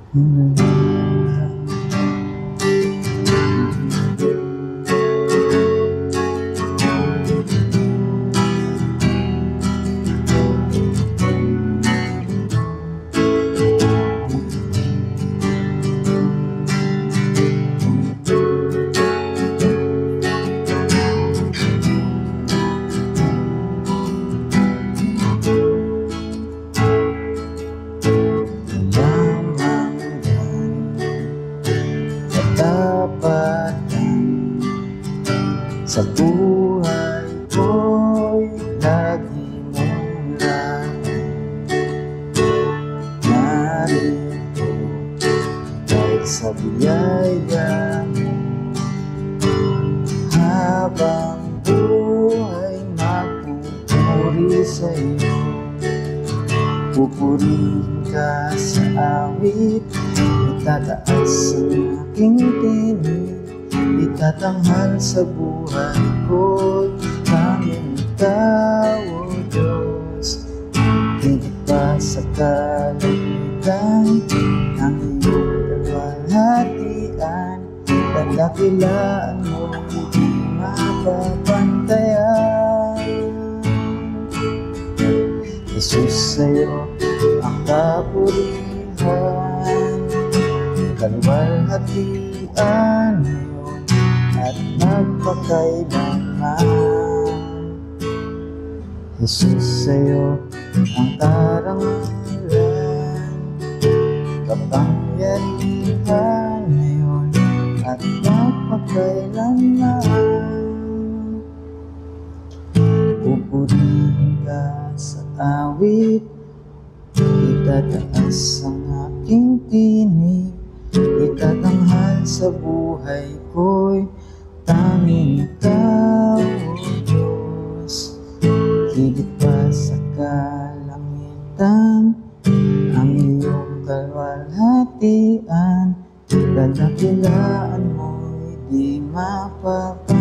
Sa buhay ko'y lagi mong narito dahil sa biyaya mo. Habang buhay magpupuri sa'yo, pupurihin ka sa awit, itataas ang aking tinig, itatanghal sa buhay ko'y tanging ikaw, O Diyos. Higit pa sa kalangitan ang iyong kalwalhatian, dadakilaan mo hindi mapapantayan. Jesus, sa'yo ang kapurihan, kalwalhatian at magpakailanman. Jesus, sa'yo ang karangalan, kapangyarihan ngayon at magpakailanman. Pupurihin ka sa awit, itataas ang aking tinig, itatanghal sa buhay ko'y tanging ikaw, O Diyos. Higit pa sa kalangitan ang iyong kalwalhatian, dadakilaan mo'y di mapapagpapalit.